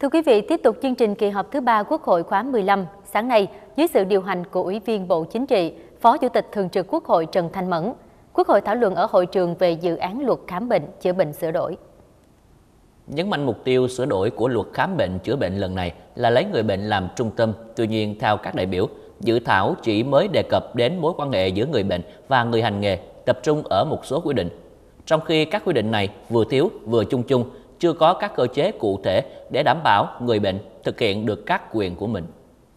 Thưa quý vị, tiếp tục chương trình kỳ họp thứ 3 Quốc hội khóa 15. Sáng nay, dưới sự điều hành của Ủy viên Bộ Chính trị, Phó Chủ tịch Thường trực Quốc hội Trần Thanh Mẫn, Quốc hội thảo luận ở hội trường về dự án luật khám bệnh, chữa bệnh sửa đổi. Nhấn mạnh mục tiêu sửa đổi của luật khám bệnh chữa bệnh lần này là lấy người bệnh làm trung tâm. Tuy nhiên, theo các đại biểu, dự thảo chỉ mới đề cập đến mối quan hệ giữa người bệnh và người hành nghề, tập trung ở một số quy định. Trong khi các quy định này vừa thiếu vừa chung chung, chưa có các cơ chế cụ thể để đảm bảo người bệnh thực hiện được các quyền của mình.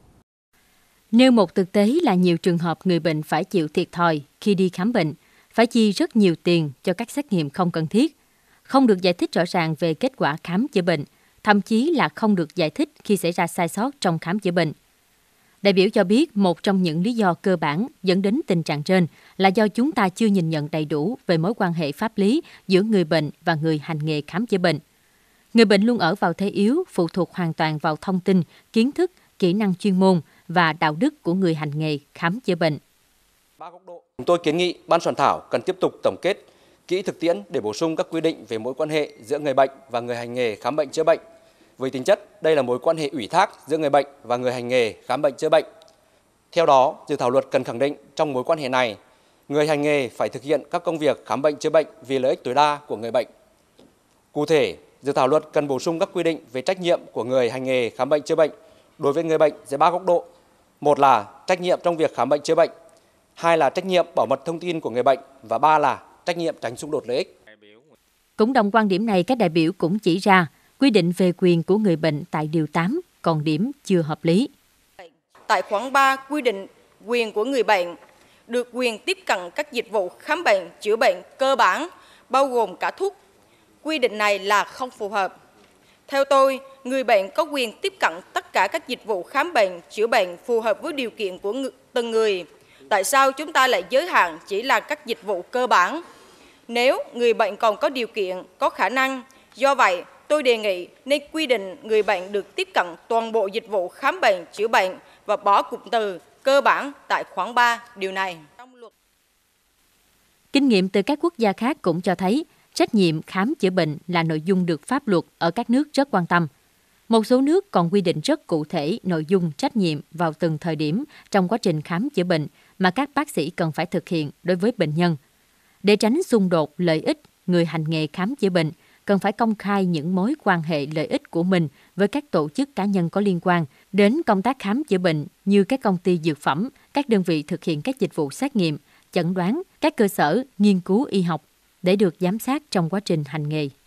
Nêu một thực tế là nhiều trường hợp người bệnh phải chịu thiệt thòi khi đi khám bệnh, phải chi rất nhiều tiền cho các xét nghiệm không cần thiết, không được giải thích rõ ràng về kết quả khám chữa bệnh, thậm chí là không được giải thích khi xảy ra sai sót trong khám chữa bệnh. Đại biểu cho biết một trong những lý do cơ bản dẫn đến tình trạng trên là do chúng ta chưa nhìn nhận đầy đủ về mối quan hệ pháp lý giữa người bệnh và người hành nghề khám chữa bệnh. Người bệnh luôn ở vào thế yếu, phụ thuộc hoàn toàn vào thông tin, kiến thức, kỹ năng chuyên môn và đạo đức của người hành nghề khám chữa bệnh. Chúng tôi kiến nghị Ban soạn thảo cần tiếp tục tổng kết kỹ thực tiễn để bổ sung các quy định về mối quan hệ giữa người bệnh và người hành nghề khám bệnh chữa bệnh. Với tính chất, đây là mối quan hệ ủy thác giữa người bệnh và người hành nghề khám bệnh chữa bệnh. Theo đó, dự thảo luật cần khẳng định trong mối quan hệ này, người hành nghề phải thực hiện các công việc khám bệnh chữa bệnh vì lợi ích tối đa của người bệnh. Cụ thể, dự thảo luật cần bổ sung các quy định về trách nhiệm của người hành nghề khám bệnh chữa bệnh đối với người bệnh dưới 3 góc độ. Một là trách nhiệm trong việc khám bệnh chữa bệnh, hai là trách nhiệm bảo mật thông tin của người bệnh và ba là trách nhiệm tránh xung đột lợi ích. Cũng đồng quan điểm này, các đại biểu cũng chỉ ra quy định về quyền của người bệnh tại Điều 8 còn điểm chưa hợp lý. Tại khoản 3 quy định quyền của người bệnh được quyền tiếp cận các dịch vụ khám bệnh, chữa bệnh cơ bản, bao gồm cả thuốc. Quy định này là không phù hợp. Theo tôi, người bệnh có quyền tiếp cận tất cả các dịch vụ khám bệnh, chữa bệnh phù hợp với điều kiện của từng người. Tại sao chúng ta lại giới hạn chỉ là các dịch vụ cơ bản? Nếu người bệnh còn có điều kiện, có khả năng, do vậy, tôi đề nghị nên quy định người bệnh được tiếp cận toàn bộ dịch vụ khám bệnh, chữa bệnh và bỏ cụm từ cơ bản tại khoản 3 điều này. Kinh nghiệm từ các quốc gia khác cũng cho thấy trách nhiệm khám chữa bệnh là nội dung được pháp luật ở các nước rất quan tâm. Một số nước còn quy định rất cụ thể nội dung trách nhiệm vào từng thời điểm trong quá trình khám chữa bệnh mà các bác sĩ cần phải thực hiện đối với bệnh nhân. Để tránh xung đột lợi ích, người hành nghề khám chữa bệnh cần phải công khai những mối quan hệ lợi ích của mình với các tổ chức cá nhân có liên quan đến công tác khám chữa bệnh như các công ty dược phẩm, các đơn vị thực hiện các dịch vụ xét nghiệm, chẩn đoán, các cơ sở nghiên cứu y học để được giám sát trong quá trình hành nghề.